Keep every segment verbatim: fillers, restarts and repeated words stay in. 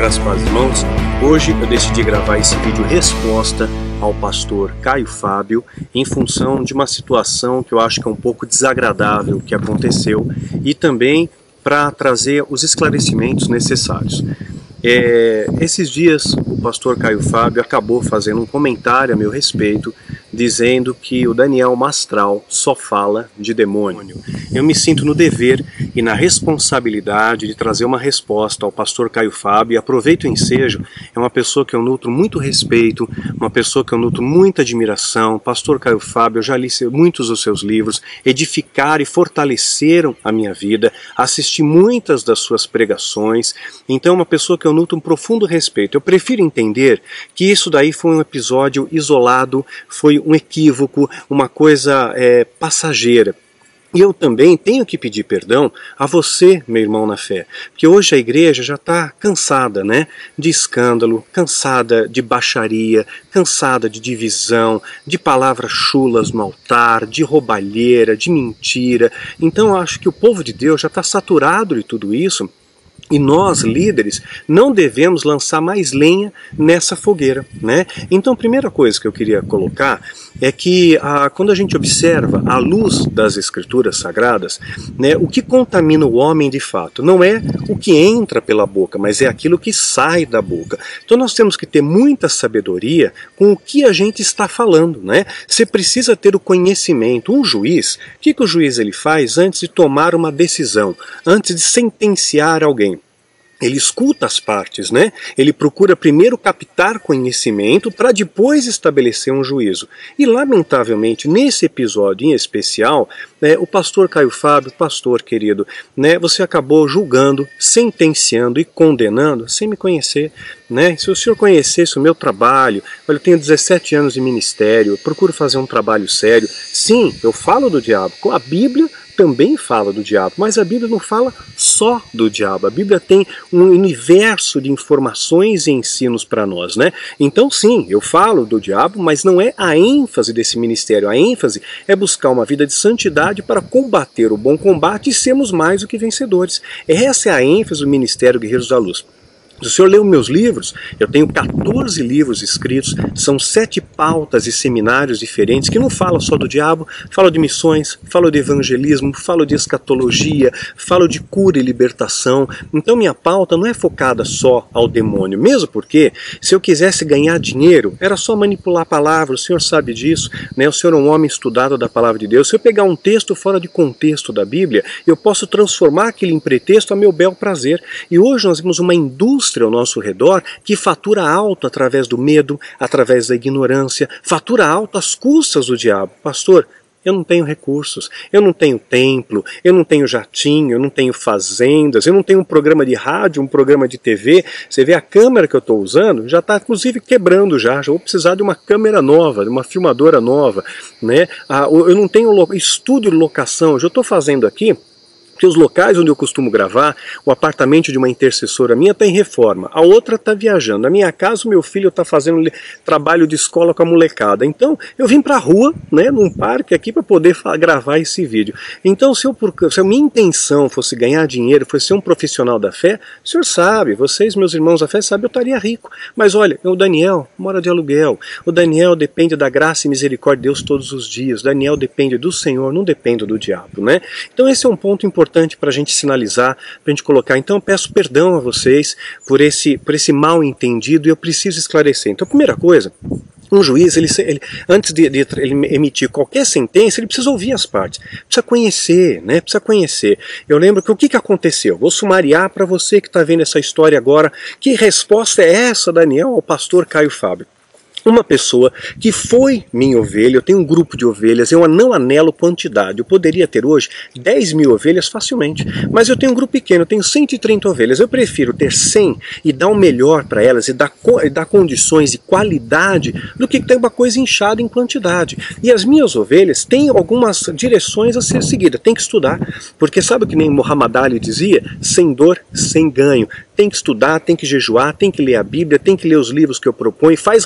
Graças a Deus, irmãos. Hoje eu decidi gravar esse vídeo resposta ao pastor Caio Fábio em função de uma situação que eu acho que é um pouco desagradável que aconteceu e também para trazer os esclarecimentos necessários. É, esses dias o pastor Caio Fábio acabou fazendo um comentário a meu respeito, dizendo que o Daniel Mastral só fala de demônio. Eu me sinto no dever e na responsabilidade de trazer uma resposta ao pastor Caio Fábio, e aproveito o ensejo, é uma pessoa que eu nutro muito respeito, uma pessoa que eu nutro muita admiração. Pastor Caio Fábio, eu já li muitos dos seus livros, edificaram e fortaleceram a minha vida, assisti muitas das suas pregações, então é uma pessoa que eu nutro um profundo respeito. Eu prefiro entender que isso daí foi um episódio isolado, foi um equívoco, uma coisa é, passageira. E eu também tenho que pedir perdão a você, meu irmão na fé, porque hoje a igreja já está cansada, né, de escândalo, cansada de baixaria, cansada de divisão, de palavras chulas no altar, de roubalheira, de mentira. Então eu acho que o povo de Deus já está saturado de tudo isso. E nós, líderes, não devemos lançar mais lenha nessa fogueira, né? Então, a primeira coisa que eu queria colocar é que ah, quando a gente observa a luz das Escrituras Sagradas, né, o que contamina o homem de fato não é o que entra pela boca, mas é aquilo que sai da boca. Então nós temos que ter muita sabedoria com o que a gente está falando, né? Você precisa ter o conhecimento. Um juiz, o que, que o juiz ele faz antes de tomar uma decisão, antes de sentenciar alguém? Ele escuta as partes, né? Ele procura primeiro captar conhecimento para depois estabelecer um juízo. E, lamentavelmente, nesse episódio em especial, né, o pastor Caio Fábio, pastor querido, né, você acabou julgando, sentenciando e condenando sem me conhecer. Né? Se o senhor conhecesse o meu trabalho, eu tenho dezessete anos de ministério, eu procuro fazer um trabalho sério. Sim, eu falo do diabo. A Bíblia também fala do diabo, mas a Bíblia não fala só do diabo. A Bíblia tem um universo de informações e ensinos para nós, né? Então sim, eu falo do diabo, mas não é a ênfase desse ministério. A ênfase é buscar uma vida de santidade para combater o bom combate e sermos mais do que vencedores. Essa é a ênfase do Ministério Guerreiros da Luz. Se o senhor leu meus livros, eu tenho quatorze livros escritos, são sete pautas e seminários diferentes que não falam só do diabo, falam de missões, falam de evangelismo, falam de escatologia, falam de cura e libertação. Então minha pauta não é focada só ao demônio, mesmo porque se eu quisesse ganhar dinheiro, era só manipular a palavra, o senhor sabe disso, né? O senhor é um homem estudado da palavra de Deus. Se eu pegar um texto fora de contexto da Bíblia, eu posso transformar aquele em pretexto a meu bel prazer. E hoje nós vemos uma indústria ao nosso redor que fatura alto através do medo, através da ignorância, fatura alto às custas do diabo. Pastor, eu não tenho recursos, eu não tenho templo, eu não tenho jatinho, eu não tenho fazendas, eu não tenho um programa de rádio, um programa de T V. Você vê a câmera que eu estou usando, já está inclusive quebrando já, já vou precisar de uma câmera nova, de uma filmadora nova, né? Ah, eu não tenho estúdio de locação, eu já estou fazendo aqui, porque os locais onde eu costumo gravar, o apartamento de uma intercessora minha está em reforma, a outra está viajando, na minha casa o meu filho está fazendo trabalho de escola com a molecada. Então eu vim para a rua, né, num parque aqui para poder gravar esse vídeo. Então se, eu, se a minha intenção fosse ganhar dinheiro, fosse ser um profissional da fé, o senhor sabe, vocês meus irmãos da fé sabem, eu estaria rico. Mas olha, o Daniel mora de aluguel, o Daniel depende da graça e misericórdia de Deus todos os dias, o Daniel depende do Senhor, não depende do diabo, né? Então esse é um ponto importante para a gente sinalizar, para a gente colocar. Então eu peço perdão a vocês por esse, por esse mal entendido e eu preciso esclarecer. Então a primeira coisa, um juiz, ele, ele, antes de, de ele emitir qualquer sentença, ele precisa ouvir as partes, precisa conhecer, né? Precisa conhecer. Eu lembro que o que, que aconteceu? Vou sumariar para você que está vendo essa história agora. Que resposta é essa, Daniel, ao pastor Caio Fábio? Uma pessoa que foi minha ovelha, eu tenho um grupo de ovelhas, eu não anelo quantidade, eu poderia ter hoje dez mil ovelhas facilmente, mas eu tenho um grupo pequeno, eu tenho cento e trinta ovelhas, eu prefiro ter cem e dar o melhor para elas e dar, e dar condições e qualidade do que ter uma coisa inchada em quantidade. E as minhas ovelhas têm algumas direções a ser seguidas, tem que estudar, porque sabe o que nem Muhammad Ali dizia? Sem dor, sem ganho. Tem que estudar, tem que jejuar, tem que ler a Bíblia, tem que ler os livros que eu proponho, faz resumo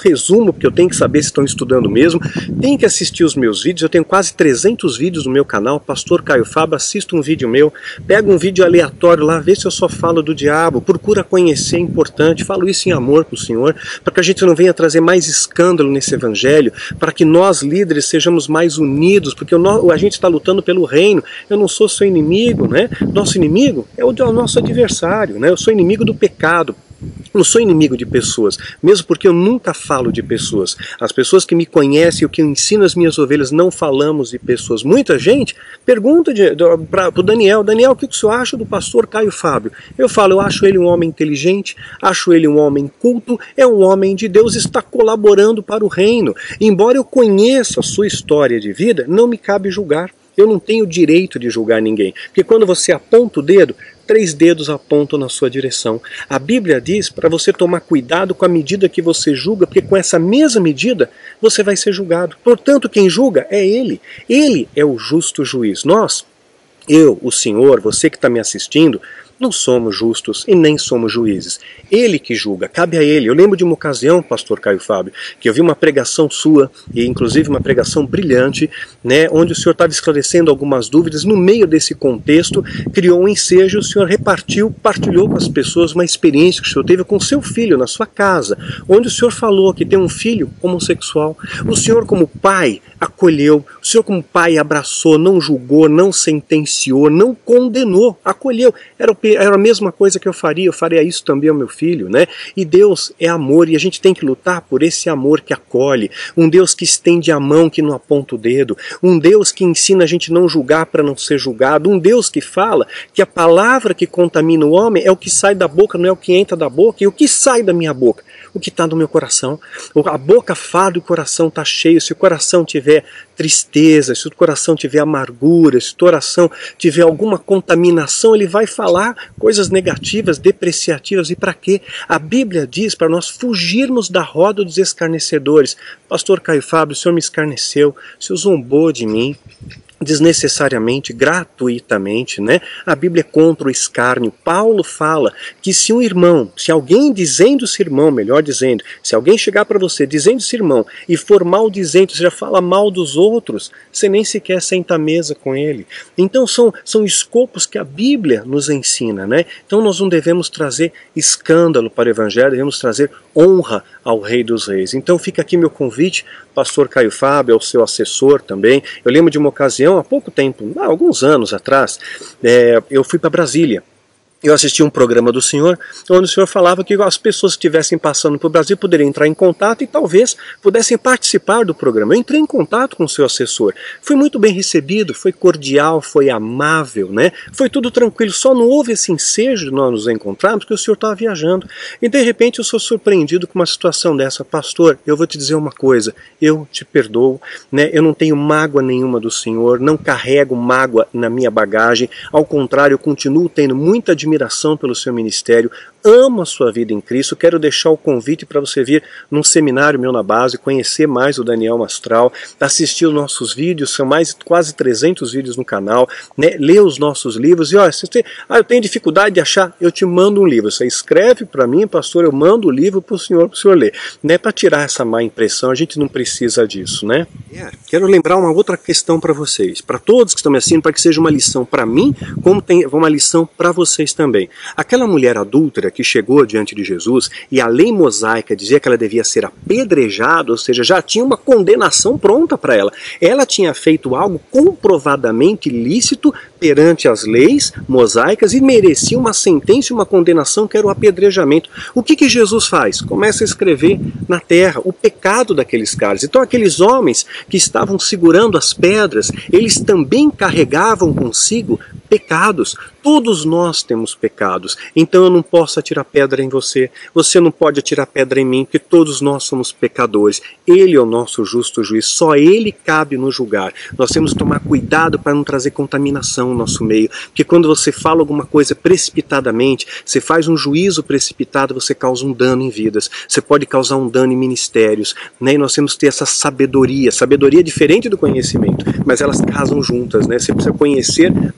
resumo, porque eu tenho que saber se estão estudando mesmo. Tem que assistir os meus vídeos, eu tenho quase trezentos vídeos no meu canal, Pastor Caio Fábio, assista um vídeo meu, pega um vídeo aleatório lá, vê se eu só falo do diabo, procura conhecer, é importante, falo isso em amor para o Senhor, para que a gente não venha trazer mais escândalo nesse evangelho, para que nós líderes sejamos mais unidos, porque o, a gente está lutando pelo reino. Eu não sou seu inimigo, né? Nosso inimigo é o, é o nosso adversário, né? Eu sou inimigo do pecado. Não sou inimigo de pessoas, mesmo porque eu nunca falo de pessoas. As pessoas que me conhecem, o que eu ensino às minhas ovelhas, não falamos de pessoas. Muita gente pergunta para o Daniel, Daniel, o que o senhor acha do pastor Caio Fábio? Eu falo, eu acho ele um homem inteligente, acho ele um homem culto, é um homem de Deus, está colaborando para o reino. Embora eu conheça a sua história de vida, não me cabe julgar. Eu não tenho direito de julgar ninguém, porque quando você aponta o dedo, três dedos apontam na sua direção. A Bíblia diz para você tomar cuidado com a medida que você julga, porque com essa mesma medida você vai ser julgado. Portanto, quem julga é Ele. Ele é o justo juiz. Nós, eu, o Senhor, você que está me assistindo, não somos justos e nem somos juízes. Ele que julga, cabe a ele. Eu lembro de uma ocasião, pastor Caio Fábio, que eu vi uma pregação sua, e inclusive uma pregação brilhante, né, onde o senhor estava esclarecendo algumas dúvidas. No meio desse contexto, criou um ensejo, o senhor repartiu, partilhou com as pessoas uma experiência que o senhor teve com seu filho na sua casa, onde o senhor falou que tem um filho homossexual. O senhor, como pai, acolheu, o senhor como pai abraçou, não julgou, não sentenciou, não condenou, acolheu. Era o Era a mesma coisa que eu faria, eu faria isso também ao meu filho, né? E Deus é amor, e a gente tem que lutar por esse amor que acolhe, um Deus que estende a mão, que não aponta o dedo, um Deus que ensina a gente não julgar para não ser julgado, um Deus que fala que a palavra que contamina o homem é o que sai da boca, não é o que entra da boca, e o que sai da minha boca? O que está no meu coração. A boca fala e o coração está cheio. Se o coração tiver tristeza, se o coração tiver amargura, se o coração tiver alguma contaminação, ele vai falar coisas negativas, depreciativas. E para quê? A Bíblia diz para nós fugirmos da roda dos escarnecedores. Pastor Caio Fábio, o senhor me escarneceu, o senhor zombou de mim desnecessariamente, gratuitamente, né? A Bíblia é contra o escárnio. Paulo fala que se um irmão, se alguém dizendo-se irmão, melhor dizendo, se alguém chegar para você dizendo-se irmão e for maldizente, você já fala mal dos outros, você nem sequer senta à mesa com ele. Então são, são escopos que a Bíblia nos ensina, né? Então nós não devemos trazer escândalo para o Evangelho, devemos trazer honra ao Rei dos Reis. Então fica aqui meu convite, pastor Caio Fábio, ao seu assessor também. Eu lembro de uma ocasião, há pouco tempo, há alguns anos atrás, é, eu fui para Brasília. Eu assisti um programa do senhor, onde o senhor falava que as pessoas que estivessem passando por Brasil poderiam entrar em contato e talvez pudessem participar do programa. Eu entrei em contato com o seu assessor. Fui muito bem recebido, foi cordial, foi amável, né? Foi tudo tranquilo, só não houve esse ensejo de nós nos encontrarmos porque o senhor estava viajando. E de repente eu sou surpreendido com uma situação dessa. Pastor, eu vou te dizer uma coisa, eu te perdoo, né? Eu não tenho mágoa nenhuma do senhor, não carrego mágoa na minha bagagem, ao contrário, eu continuo tendo muita admiração admiração pelo seu ministério, amo a sua vida em Cristo, quero deixar o convite para você vir num seminário meu na base, conhecer mais o Daniel Mastral, assistir os nossos vídeos, são mais quase trezentos vídeos no canal, né? Ler os nossos livros e olha, se você, ah, eu tenho dificuldade de achar, eu te mando um livro, você escreve para mim, pastor, eu mando o livro para o senhor, para o senhor ler, né? Para tirar essa má impressão, a gente não precisa disso, né? É, quero lembrar uma outra questão para vocês, para todos que estão me assistindo, para que seja uma lição para mim, como tem uma lição para vocês também. Aquela mulher adúltera que chegou diante de Jesus e a lei mosaica dizia que ela devia ser apedrejada, ou seja, já tinha uma condenação pronta para ela. Ela tinha feito algo comprovadamente ilícito perante as leis mosaicas e merecia uma sentença e uma condenação que era o apedrejamento. O que que Jesus faz? Começa a escrever na terra o pecado daqueles caras. Então aqueles homens que estavam segurando as pedras, eles também carregavam consigo pecados. Todos nós temos pecados, então eu não posso atirar pedra em você, você não pode atirar pedra em mim, porque todos nós somos pecadores. Ele é o nosso justo juiz, só Ele cabe nos julgar. Nós temos que tomar cuidado para não trazer contaminação no nosso meio, porque quando você fala alguma coisa precipitadamente, você faz um juízo precipitado, você causa um dano em vidas, você pode causar um dano em ministérios, né? E nós temos que ter essa sabedoria, sabedoria é diferente do conhecimento, mas elas casam juntas, né? Você precisa conhecer para buscar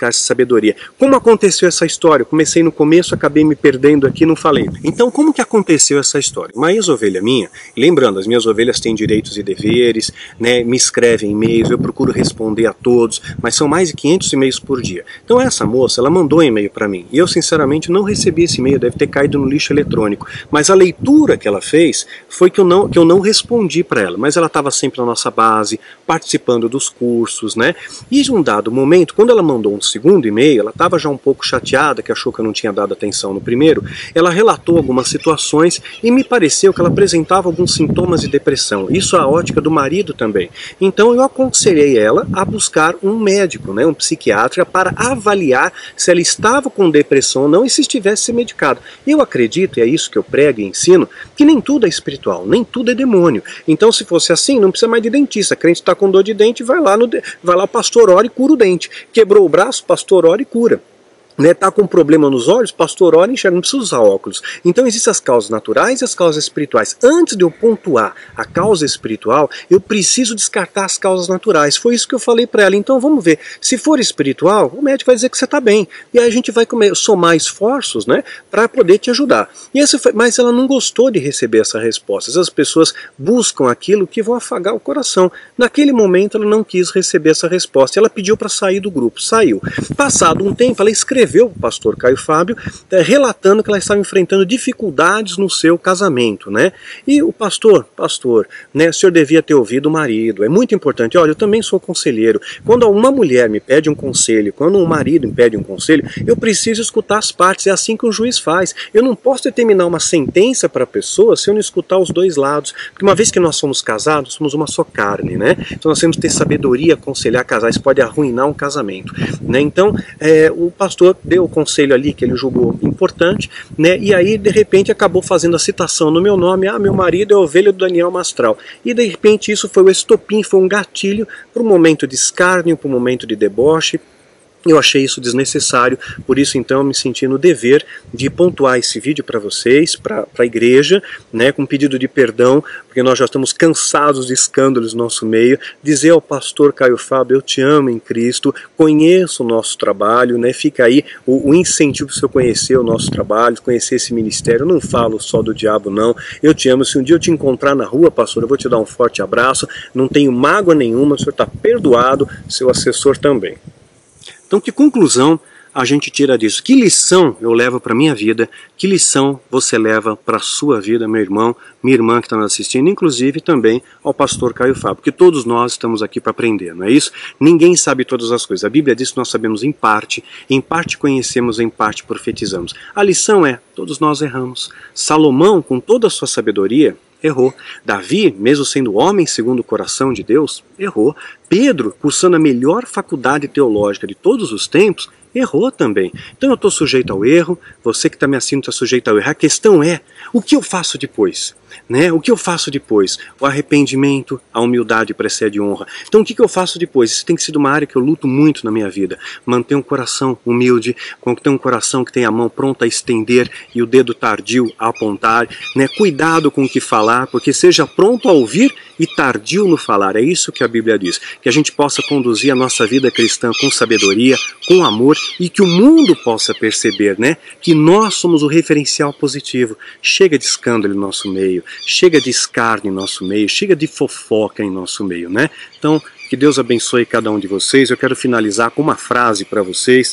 buscar essa sabedoria. Como aconteceu essa história? Eu comecei no começo, acabei me perdendo aqui, não falei. Então, como que aconteceu essa história? Uma ex-ovelha minha, lembrando, as minhas ovelhas têm direitos e deveres, né, me escrevem e-mails, eu procuro responder a todos, mas são mais de quinhentos e-mails por dia. Então essa moça, ela mandou um e-mail para mim, e eu sinceramente não recebi esse e-mail, deve ter caído no lixo eletrônico, mas a leitura que ela fez foi que eu não, que eu não respondi para ela, mas ela estava sempre na nossa base, participando dos cursos, né, e de um dado momento, quando ela mandou um segundo e-mail, ela estava já um pouco chateada, que achou que eu não tinha dado atenção no primeiro, ela relatou algumas situações e me pareceu que ela apresentava alguns sintomas de depressão, isso a ótica do marido também. Então eu aconselhei ela a buscar um médico, né, um psiquiatra, para avaliar se ela estava com depressão ou não e se estivesse se medicado. Eu acredito, e é isso que eu prego e ensino, que nem tudo é espiritual, nem tudo é demônio. Então se fosse assim, não precisa mais de dentista. A crente está com dor de dente, vai lá, no, vai lá o pastor ora e cura o dente. Quebrou o braço, pastor ora e cura. Né, tá com um problema nos olhos, pastor, ora e enxerga, não precisa usar óculos. Então existem as causas naturais e as causas espirituais. Antes de eu pontuar a causa espiritual, eu preciso descartar as causas naturais. Foi isso que eu falei para ela. Então vamos ver, se for espiritual, o médico vai dizer que você está bem. E aí a gente vai comer, somar esforços, né, para poder te ajudar. E esse foi, mas ela não gostou de receber essa resposta. As pessoas buscam aquilo que vão afagar o coração. Naquele momento ela não quis receber essa resposta. Ela pediu para sair do grupo. Saiu. Passado um tempo, ela escreveu o pastor Caio Fábio, é, relatando que ela estava enfrentando dificuldades no seu casamento, né? E o pastor, pastor, né, o senhor devia ter ouvido o marido, é muito importante. Olha, eu também sou conselheiro. Quando uma mulher me pede um conselho, quando um marido me pede um conselho, eu preciso escutar as partes, é assim que o juiz faz. Eu não posso determinar uma sentença para a pessoa se eu não escutar os dois lados, porque uma vez que nós somos casados, somos uma só carne, né? Então nós temos que ter sabedoria, aconselhar casais, pode arruinar um casamento, né? Então, é, o pastor deu o conselho ali que ele julgou importante, né? E aí de repente acabou fazendo a citação no meu nome, ah, meu marido é a ovelha do Daniel Mastral. E de repente isso foi o estopim, foi um gatilho para um momento de escárnio, para um momento de deboche. Eu achei isso desnecessário, por isso então eu me senti no dever de pontuar esse vídeo para vocês, para a igreja, né, com pedido de perdão, porque nós já estamos cansados de escândalos no nosso meio, dizer ao pastor Caio Fábio, eu te amo em Cristo, conheço o nosso trabalho, né, fica aí o, o incentivo para você conhecer o nosso trabalho, conhecer esse ministério, eu não falo só do diabo não, eu te amo, se um dia eu te encontrar na rua, pastor, eu vou te dar um forte abraço, não tenho mágoa nenhuma, o senhor está perdoado, seu assessor também. Então, que conclusão a gente tira disso? Que lição eu levo para a minha vida? Que lição você leva para a sua vida, meu irmão, minha irmã que está nos assistindo, inclusive também ao pastor Caio Fábio, porque todos nós estamos aqui para aprender, não é isso? Ninguém sabe todas as coisas. A Bíblia diz que nós sabemos em parte, em parte conhecemos, em parte profetizamos. A lição é, todos nós erramos. Salomão, com toda a sua sabedoria, errou. Davi, mesmo sendo homem segundo o coração de Deus, errou. Pedro, cursando a melhor faculdade teológica de todos os tempos, errou também. Então eu estou sujeito ao erro, você que está me assistindo está sujeito ao erro. A questão é, o que eu faço depois? Né? O que eu faço depois? O arrependimento, a humildade precede honra. Então o que, que eu faço depois? Isso tem sido uma área que eu luto muito na minha vida. Manter um coração humilde, ter um coração que tem a mão pronta a estender e o dedo tardio a apontar. Né? Cuidado com o que falar, porque seja pronto a ouvir e tardio no falar. É isso que a Bíblia diz. Que a gente possa conduzir a nossa vida cristã com sabedoria, com amor e que o mundo possa perceber, né, que nós somos o referencial positivo. Chega de escândalo em nosso meio, chega de escárnio em nosso meio, chega de fofoca em nosso meio, né? Então, que Deus abençoe cada um de vocês. Eu quero finalizar com uma frase para vocês.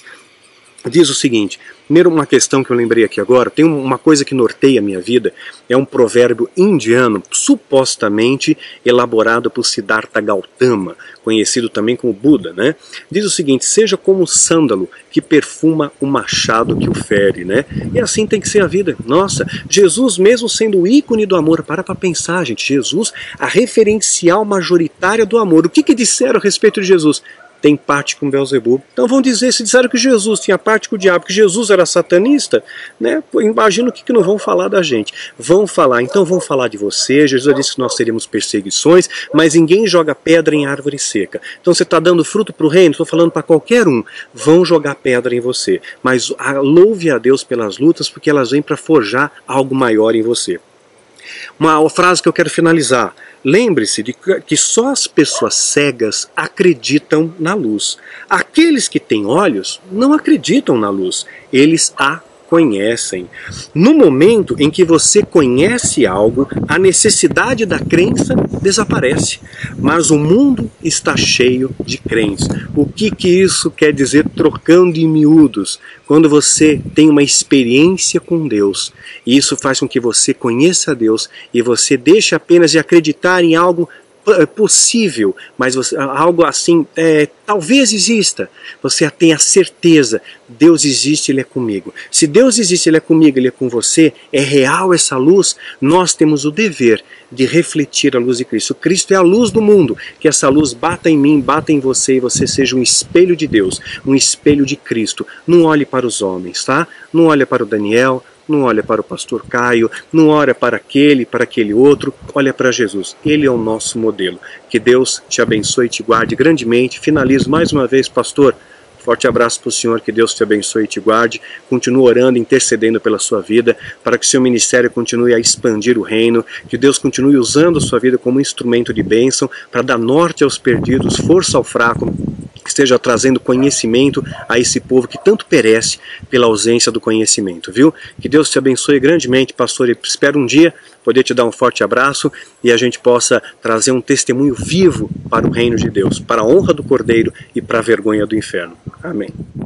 Diz o seguinte, primeiro uma questão que eu lembrei aqui agora, tem uma coisa que norteia a minha vida, é um provérbio indiano, supostamente elaborado por Siddhartha Gautama, conhecido também como Buda, né? Diz o seguinte, seja como o sândalo que perfuma o machado que o fere, né? E assim tem que ser a vida. Nossa, Jesus mesmo sendo o ícone do amor, para para pensar, gente, Jesus, a referencial majoritária do amor. O que que disseram a respeito de Jesus? Tem parte com Beelzebub. Então vão dizer, se disseram que Jesus tinha parte com o diabo, que Jesus era satanista, né? Imagina o que, que não vão falar da gente. Vão falar, então vão falar de você. Jesus disse que nós teríamos perseguições, mas ninguém joga pedra em árvore seca. Então você está dando fruto para o reino, estou falando para qualquer um, vão jogar pedra em você. Mas louve a Deus pelas lutas, porque elas vêm para forjar algo maior em você. Uma frase que eu quero finalizar. Lembre-se de que só as pessoas cegas acreditam na luz. Aqueles que têm olhos não acreditam na luz, eles a conhecem. No momento em que você conhece algo, a necessidade da crença desaparece. Mas o mundo está cheio de crentes. O que que isso quer dizer, trocando em miúdos? Quando você tem uma experiência com Deus, isso faz com que você conheça Deus e você deixe apenas de acreditar em algo possível, mas você, algo assim, é, talvez exista. Você tem a certeza, Deus existe, Ele é comigo. Se Deus existe, Ele é comigo, Ele é com você, é real essa luz, nós temos o dever de refletir a luz de Cristo. Cristo é a luz do mundo, que essa luz bata em mim, bata em você e você seja um espelho de Deus, um espelho de Cristo. Não olhe para os homens, tá? Não olhe para o Daniel, não olha para o pastor Caio, não olha para aquele, para aquele outro, olha para Jesus. Ele é o nosso modelo. Que Deus te abençoe e te guarde grandemente. Finalizo mais uma vez, pastor. Forte abraço para o senhor, que Deus te abençoe e te guarde. Continue orando, intercedendo pela sua vida, para que seu ministério continue a expandir o reino, que Deus continue usando a sua vida como instrumento de bênção, para dar norte aos perdidos, força ao fraco, que esteja trazendo conhecimento a esse povo que tanto perece pela ausência do conhecimento, viu? Que Deus te abençoe grandemente, pastor, e espero um dia poder te dar um forte abraço e a gente possa trazer um testemunho vivo para o reino de Deus, para a honra do Cordeiro e para a vergonha do inferno. Amém.